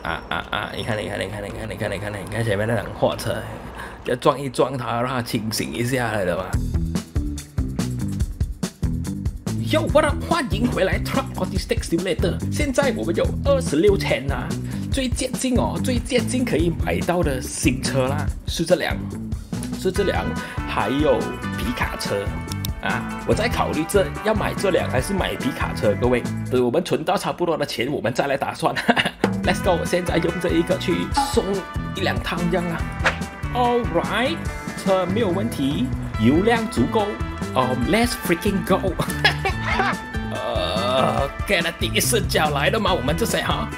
你看前面那辆货车，要撞一撞它，让它清醒一下来的嘛。Yo， 欢迎回来 Truck Logistics Simulator。现在我们有26千啊，最接近可以买到的新车啦，是这辆，还有皮卡车。我在考虑要买这辆还是买皮卡车，各位，等我们存到差不多的钱，我们再来打算。Let's go， 我现在用这一个去送1、2趟这样啊。All right， 车没有问题，油量足够。Let's freaking go 。给了第一视角来的吗？我们这些哈。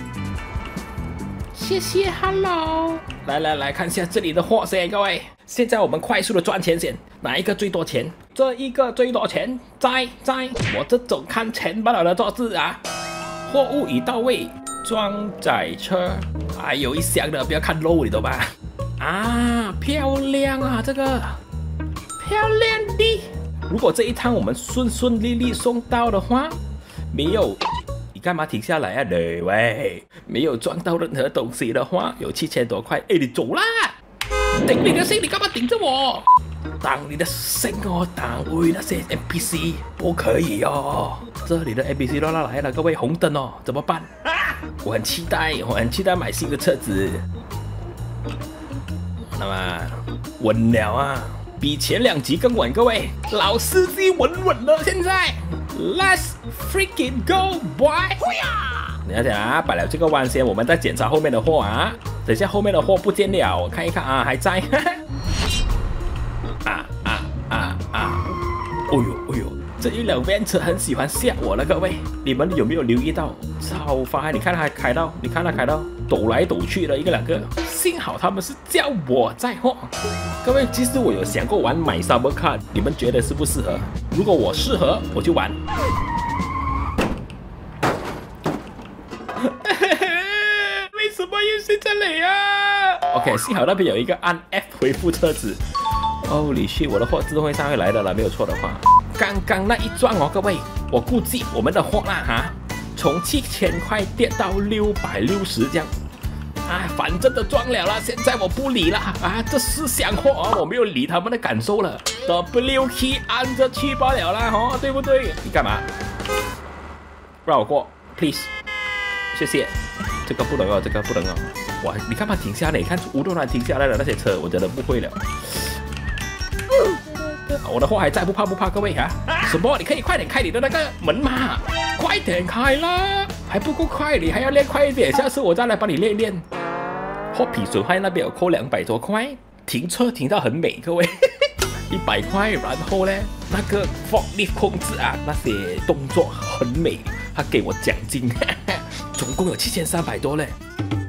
谢谢 ，Hello。来看一下这里的货先，各位。现在我们快速的赚钱先，哪一个最多钱？这一个最多钱，在我这种看钱罢了的做事啊。货物已到位，装载车，还有一箱的，不要看漏，你懂吧？漂亮啊，这个漂亮的。如果这一趟我们顺利送到的话，没有，你干嘛停下来啊？对喂，没有撞到任何东西的话，有7000多块。你走啦！顶你的心，你干嘛顶着我？挡你的心哦，挡位那些 NPC 不可以哦。这里的 NPC 乱来了，各位红灯哦，怎么办？我很期待买新的车子。那么稳了啊，比前2集更稳，各位，老司机稳了。现在 ，Let's freaking go boy！ 等一下啊，摆了这个弯先，我们再检查后面的货啊。等一下后面的货不见了，我看一看啊，还在。哎呦，这一辆 van 车很喜欢吓我了，各位，你们有没有留意到？超发，你看它开到，抖来抖去的1个2个，幸好他们是叫我载货。各位，其实我有想过玩买 Summer Car， 你们觉得适不适合？如果我适合，我就玩。为什么又是这里啊 ？OK， 幸好那边有一个按 F 回复车子。Holy shit， 我的货自动会上会来的了，没有错的话。刚刚那一撞哦，各位，我估计我们的货啦从7000块跌到660这样。反正都撞了啦，现在我不理了这是箱货我没有理他们的感受了。W key 按着去罢了啦，对不对？你干嘛？让我过 ，please， 谢谢。这个不能哦，哇，你干嘛停下来？你看无端端停下来的那些车，我真的不会了。我的货还在，不怕，各位什么？你可以快点开你的那个门嘛，快点开啦！还不够快，你还要练快一点。下次我再来帮你练。货品损坏那边有扣200多块，停车停到很美，各位，100块。然后呢，那个 forklift 控制那些动作很美，他给我奖金，总共有7300多嘞。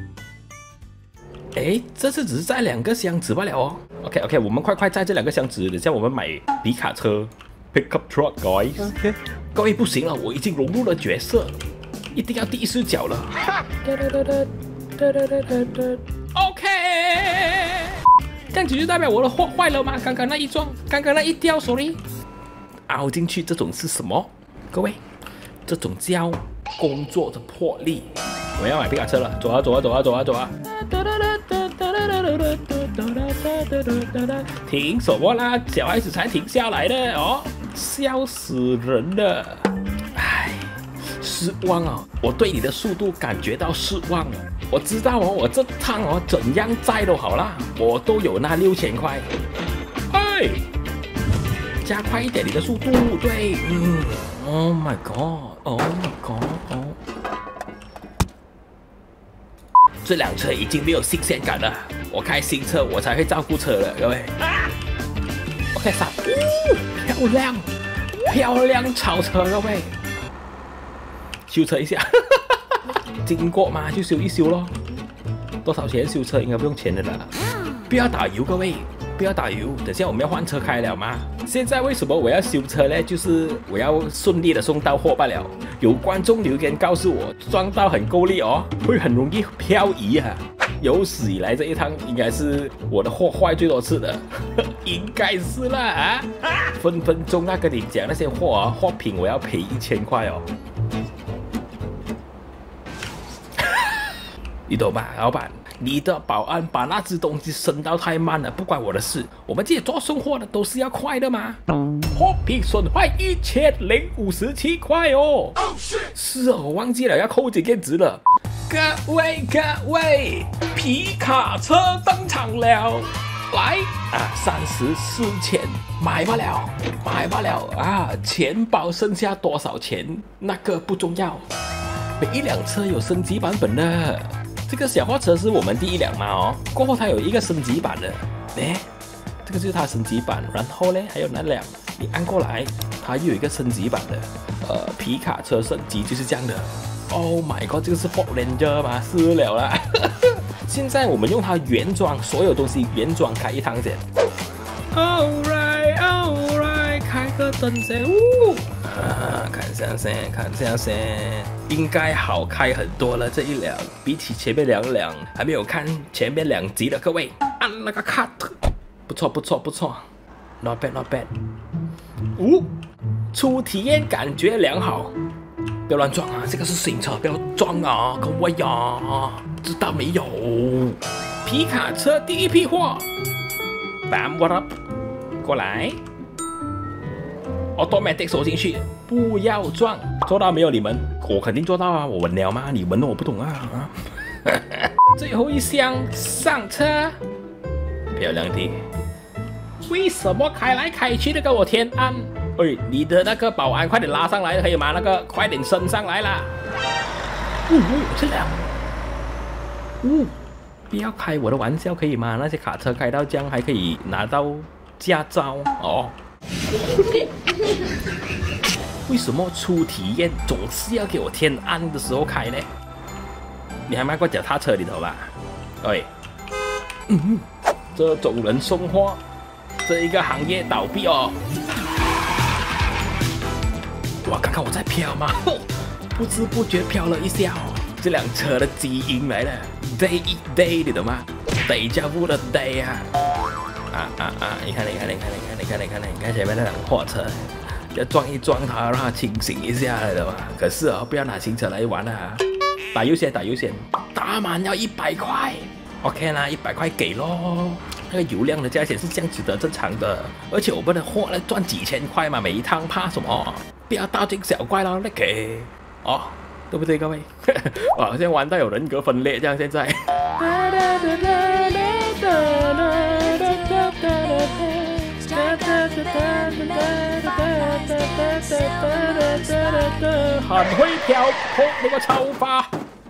这次只是载2个箱子罢了哦。OK， 我们快载这2个箱子，等下我们买皮卡车 ，pickup truck guys。各位不行了，我已经融入了角色，一定要第一视角了。OK， 这样子就代表我的货坏了吗？刚刚那一撞，刚刚那一掉 ，sorry， 凹进去，这种是什么？各位，这种叫工作的魄力。我要买皮卡车了，走啊！停什么啦？小孩子才停下来的哦，笑死人了！失望啊！我对你的速度感觉到失望了。我知道我这趟怎样载都好啦，我都有那6000块。加快一点你的速度，对，Oh my god！ 这辆车已经没有新鲜感了，我开新车我才会照顾车了，各位。OK， 上，漂亮超车，各位。修车一下，经过嘛就修一修咯。多少钱修车应该不用钱的啦。不要打油，各位，不要打油。等下我们要换车开了吗？现在为什么我要修车呢？就是我要顺利的送到货罢了。有观众留言告诉我，撞到很够力哦，会很容易漂移有史以来这一趟应该是我的货坏最多次的，应该是啦分分钟跟你讲那些货货品我要赔1000块哦。 你懂吧，老板？你的保安把那只东西升到太慢了，不关我的事。我们这些做送货的都是要快的嘛。货品损坏1057块哦。是哦，我忘记了要扣几件值了。各位，皮卡车登场了。来啊，34千，买罢了啊！钱包剩下多少钱？那个不重要。每一辆车有升级版本的，这个小货车是我们第一辆嘛哦，过后它有一个升级版的，这个就是它升级版。然后呢，还有那辆，你按过来，它又有一个升级版的，皮卡车升级就是这样的。Oh my god， 这个是 Ford Ranger 吗？是了啦。现在我们用它原装，所有东西原装开一趟先。Alright， 开个灯先。看下先，应该好开很多了。这一辆比起前面两辆，还没有看前面2集的各位，按那个 cut， 不错 ，not bad。初体验感觉良好。不要乱撞啊！这个是新车，不要撞啊！各位呀，知道没有？皮卡车第一批货 ，Bam what up？ 过来 ，automatic 收进去，不要撞，做到没有？你们，我肯定做到啊！我闻了吗？你闻了我不懂啊！最后一箱上车，漂亮的。为什么开来开去的跟我天安？喂，你的那个保安快点拉上来可以吗？那个快点升上来啦！这辆，不要开我的玩笑可以吗？那些卡车开到这样还可以拿到驾照哦。为什么初体验总是要给我天安的时候开呢？你还卖过脚踏车里头吧？喂，这种人送货，这一个行业倒闭哦。哇，刚刚我在飘吗？不知不觉飘了一下哦。这辆车的基因来了 ，day eat day， 你懂吗 ？day 加不的 day 啊！你看前面那辆货车，要撞一撞它，让它清醒一下了，懂吗？可是不要拿新车来玩啊！打优先，打满要100块 ，OK 啦，100块给咯。那个油量的价钱是这样子的，正常的。而且我们的货呢赚几千块嘛，每一趟怕什么？不要大惊小怪咯，那给对不对各位？哇，好像玩到有人格分裂这样，现在。很会飘，那个超发。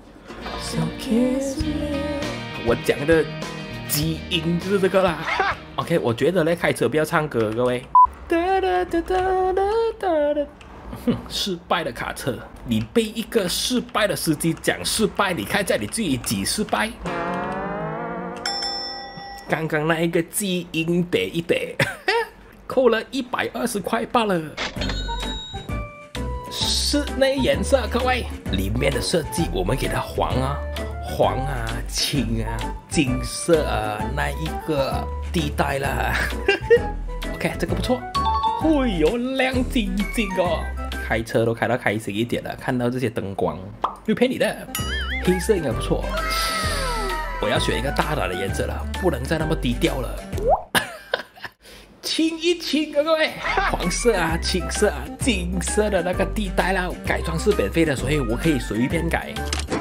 我讲的基因就是这个啦。OK， 我觉得呢，开车不要唱歌，各位。失败的卡车，你被一个失败的司机讲失败，你看在你自己几失败？刚刚那一个基因得一得，扣了120块罢了。室内颜色，各位，里面的设计我们给它黄啊、青啊、金色啊，那一个地带啦。OK， 这个不错。哎呦，亮晶晶哦！开车都开到开心一点了，看到这些灯光，没有骗你的，黑色应该不错。我要选一个大胆的颜色了，不能再那么低调了。清一清啊，各位，黄色啊、青色啊、金色的那个地带啦，改装是免费的，所以我可以随便改。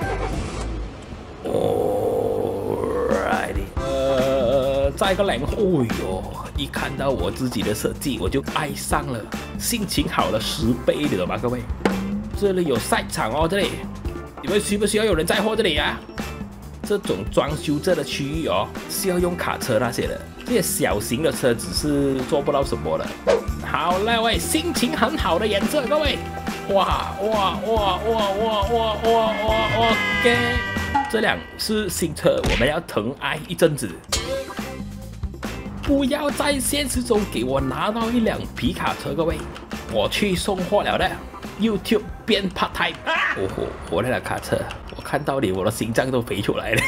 再一个两，呦！一看到我自己的设计，我就爱上了，心情好了10倍，你懂吗，各位？这里有赛场哦，这里，你们需不需要有人载货这里啊？这种装修这的区域哦，是要用卡车那些的，这些小型的车子是做不到什么的。好了，喂，心情很好的颜色，各位，哇，OK， 这辆是新车，我们要疼爱一阵子。不要在现实中给我拿到一辆皮卡车，各位，我去送货了的。YouTube 变 part time， 我那辆卡车，我看到你，我的心脏都飞出来了。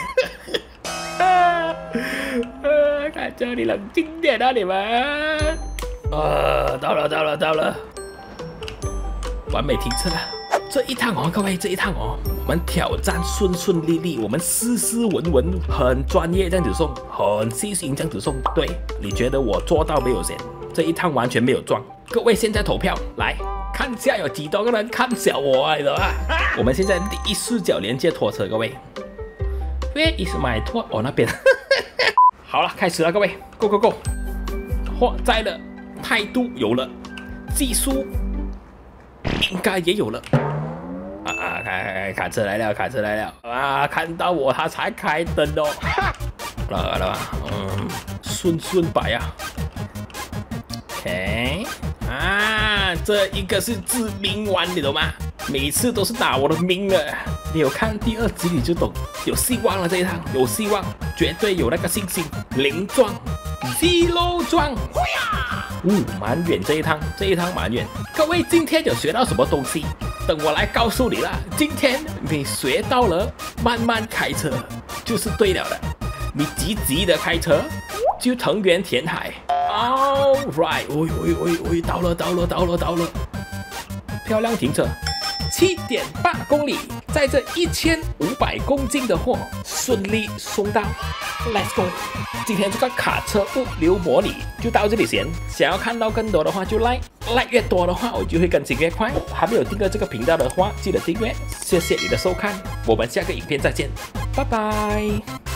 看着你冷静点啊，你们。到了，完美停车了。 这一趟哦，各位，这一趟哦，我们挑战顺顺利利，我们斯斯文文，很专业这样子送，很细心这样子送。对，你觉得我做到没有先？这一趟完全没有撞。各位现在投票，来看一下有几多个人看小我啊，你懂吗？我们现在第一视角连接拖车，各位。Where is my 拖？哦，那边。好了，开始了，各位 ，Go Go Go！ 货在了，态度有了，技术应该也有了。卡车来了，卡车来了啊！看到我他才开灯哦。了吧，顺摆啊。OK， 啊，这一个是致命丸，你懂吗？每次都是打我的命的。你有看第2集你就懂，有希望了这一趟，有希望，绝对有那个信心。0撞，0撞，蛮远这一趟蛮远。各位今天有学到什么东西？等我来告诉你啦。今天你学到了，慢慢开车就是对了的。你急的开车，就藤原填海。All right， 到了，漂亮停车。7.8公里，载着1500公斤的货顺利送到 ，Let's go！ 今天这个卡车物流模拟就到这里先。想要看到更多的话就 like 越多的话我就会更新越快。还没有订阅这个频道的话，记得订阅。谢谢你的收看，我们下个影片再见，拜拜。